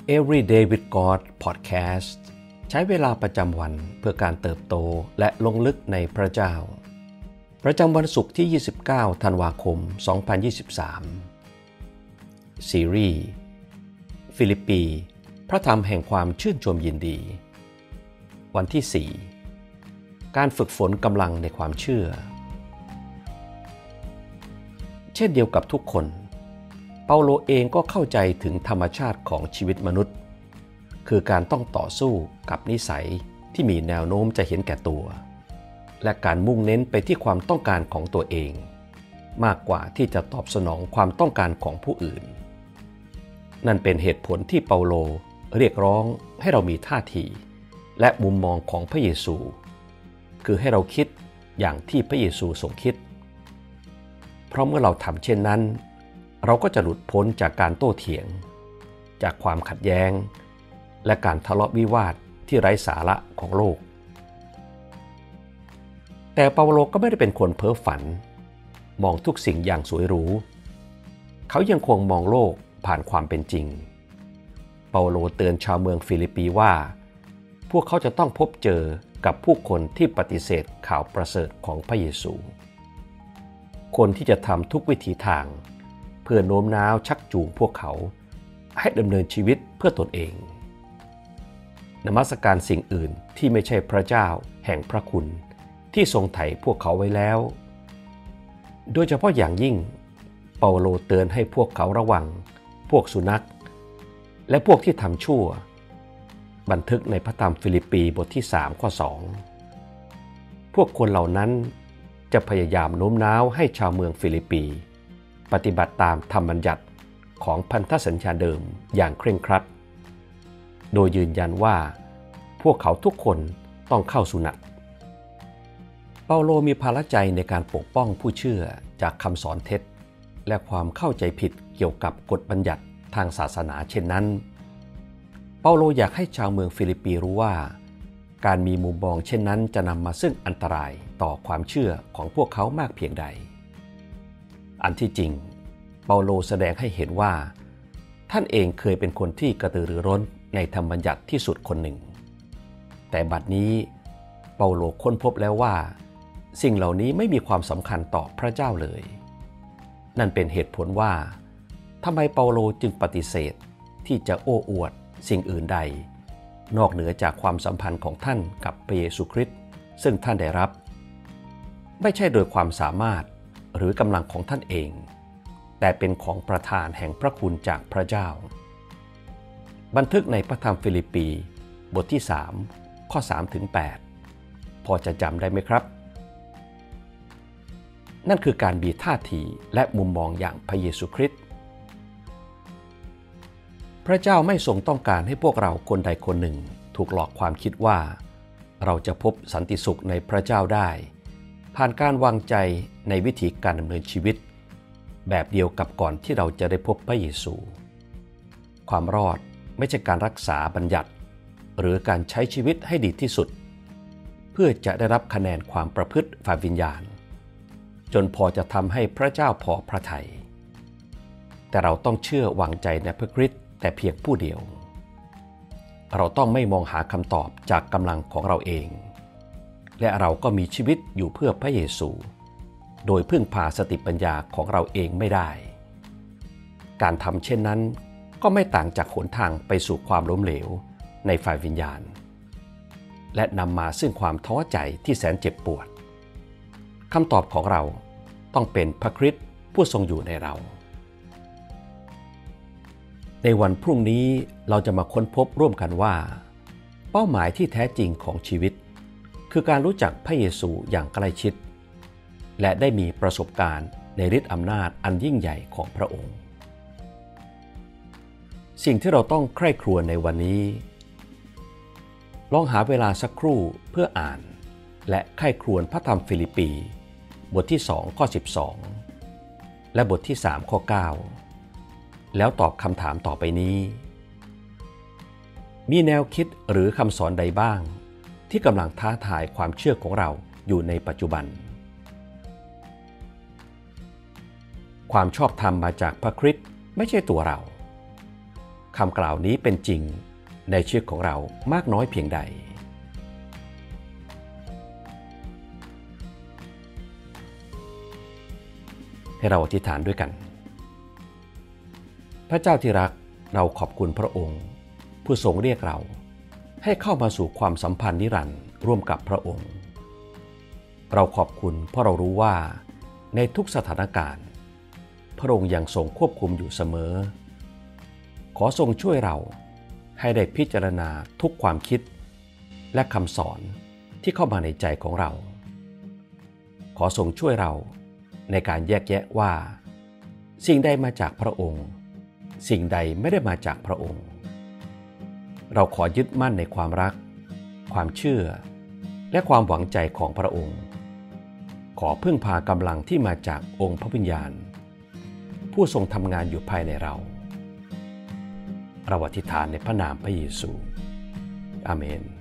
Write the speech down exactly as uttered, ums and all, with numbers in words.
Everyday with God Podcast ใช้เวลาประจำวันเพื่อการเติบโตและลงลึกในพระเจ้าประจำวันศุกร์ที่ยี่สิบเก้าธันวาคมสองพันยี่สิบสามซีรีส์ฟิลิปปีพระธรรมแห่งความชื่นชมยินดีวันที่สี่การฝึกฝนกำลังในความเชื่อเช่นเดียวกับทุกคนเปาโลเองก็เข้าใจถึงธรรมชาติของชีวิตมนุษย์คือการต้องต่อสู้กับนิสัยที่มีแนวโน้มจะเห็นแก่ตัวและการมุ่งเน้นไปที่ความต้องการของตัวเองมากกว่าที่จะตอบสนองความต้องการของผู้อื่นนั่นเป็นเหตุผลที่เปาโลเรียกร้องให้เรามีท่าทีและมุมมองของพระเยซูคือให้เราคิดอย่างที่พระเยซูทรงคิดเพราะเมื่อเราทำเช่นนั้นเราก็จะหลุดพ้นจากการโต้เถียงจากความขัดแย้งและการทะเลาะวิวาทที่ไร้สาระของโลกแต่เปาโลก็ไม่ได้เป็นคนเพ้อฝันมองทุกสิ่งอย่างสวยหรูเขายังคงมองโลกผ่านความเป็นจริงเปาโลเตือนชาวเมืองฟิลิปปีว่าพวกเขาจะต้องพบเจอกับผู้คนที่ปฏิเสธข่าวประเสริฐของพระเยซูคนที่จะทำทุกวิถีทางเพื่อโน้มน้าวชักจูงพวกเขาให้ดำเนินชีวิตเพื่อตนเองนมัสการสิ่งอื่นที่ไม่ใช่พระเจ้าแห่งพระคุณที่ทรงไถ่พวกเขาไว้แล้วโดยเฉพาะอย่างยิ่งเปาโลเตือนให้พวกเขาระวังพวกสุนัขและพวกที่ทำชั่วบันทึกในพระธรรมฟิลิปปีบทที่สามข้อสองพวกคนเหล่านั้นจะพยายามโน้มน้าวให้ชาวเมืองฟิลิปปีปฏิบัติตามธรรมบัญญัติของพันธสัญญาเดิมอย่างเคร่งครัดโดยยืนยันว่าพวกเขาทุกคนต้องเข้าสุนัตเปาโลมีภาระใจในการปกป้องผู้เชื่อจากคำสอนเท็จและความเข้าใจผิดเกี่ยวกับกฎบัญญัติทางศาสนาเช่นนั้นเปาโลอยากให้ชาวเมืองฟิลิปปีรู้ว่าการมีมุมมองเช่นนั้นจะนำมาซึ่งอันตรายต่อความเชื่อของพวกเขามากเพียงใดอันที่จริงเปาโลแสดงให้เห็นว่าท่านเองเคยเป็นคนที่กระตือรือร้นในธรรมบัญญัติที่สุดคนหนึ่งแต่บัดนี้เปาโลค้นพบแล้วว่าสิ่งเหล่านี้ไม่มีความสำคัญต่อพระเจ้าเลยนั่นเป็นเหตุผลว่าทำไมเปาโลจึงปฏิเสธที่จะโอ้อวดสิ่งอื่นใดนอกเหนือจากความสัมพันธ์ของท่านกับพระเยซูคริสต์ซึ่งท่านได้รับไม่ใช่โดยความสามารถหรือกำลังของท่านเองแต่เป็นของประทานแห่งพระคุณจากพระเจ้าบันทึกในพระธรรมฟิลิปปีบทที่สามข้อสามถึงแปดพอจะจำได้ไหมครับนั่นคือการมีท่าทีและมุมมองอย่างพระเยซูคริสต์พระเจ้าไม่ทรงต้องการให้พวกเราคนใดคนหนึ่งถูกหลอกความคิดว่าเราจะพบสันติสุขในพระเจ้าได้ผ่านการวางใจในวิธีการดำเนินชีวิตแบบเดียวกับก่อนที่เราจะได้พบพระเยซูความรอดไม่ใช่การรักษาบัญญัติหรือการใช้ชีวิตให้ดีที่สุดเพื่อจะได้รับคะแนนความประพฤติฝ่ายวิญญาณจนพอจะทำให้พระเจ้าพอพระทัยแต่เราต้องเชื่อวางใจในพระคริสต์แต่เพียงผู้เดียวเราต้องไม่มองหาคำตอบจากกำลังของเราเองและเราก็มีชีวิตอยู่เพื่อพระเยซูโดยพึ่งพาสติปัญญาของเราเองไม่ได้การทำเช่นนั้นก็ไม่ต่างจากหนทางไปสู่ความล้มเหลวในฝ่ายวิญญาณและนำมาซึ่งความท้อใจที่แสนเจ็บปวดคำตอบของเราต้องเป็นพระคริสต์ผู้ทรงอยู่ในเราในวันพรุ่งนี้เราจะมาค้นพบร่วมกันว่าเป้าหมายที่แท้จริงของชีวิตคือการรู้จักพระเยซูอย่างใกล้ชิดและได้มีประสบการณ์ในฤทธิ์อำนาจอันยิ่งใหญ่ของพระองค์สิ่งที่เราต้องใคร่ครวญในวันนี้ลองหาเวลาสักครู่เพื่ออ่านและใคร่ครวญพระธรรมฟิลิปปีบทที่สองข้อสิบสองและบทที่สามข้อเก้าแล้วตอบคำถามต่อไปนี้มีแนวคิดหรือคำสอนใดบ้างที่กำลังท้าทายความเชื่อของเราอยู่ในปัจจุบันความชอบธรรมมาจากพระคริสต์ไม่ใช่ตัวเราคำกล่าวนี้เป็นจริงในชีวิตของเรามากน้อยเพียงใดให้เราอธิษฐานด้วยกันพระเจ้าที่รักเราขอบคุณพระองค์ผู้ทรงเรียกเราให้เข้ามาสู่ความสัมพันธ์นิรันดร์ร่วมกับพระองค์เราขอบคุณเพราะเรารู้ว่าในทุกสถานการณ์พระองค์ยังทรงควบคุมอยู่เสมอขอทรงช่วยเราให้ได้พิจารณาทุกความคิดและคำสอนที่เข้ามาในใจของเราขอทรงช่วยเราในการแยกแยะว่าสิ่งใดมาจากพระองค์สิ่งใดไม่ได้มาจากพระองค์เราขอยึดมั่นในความรักความเชื่อและความหวังใจของพระองค์ขอพึ่งพากำลังที่มาจากองค์พระวิญญาณผู้ทรงทำงานอยู่ภายในเราเราอธิษฐานในพระนามพระเยซูอาเมน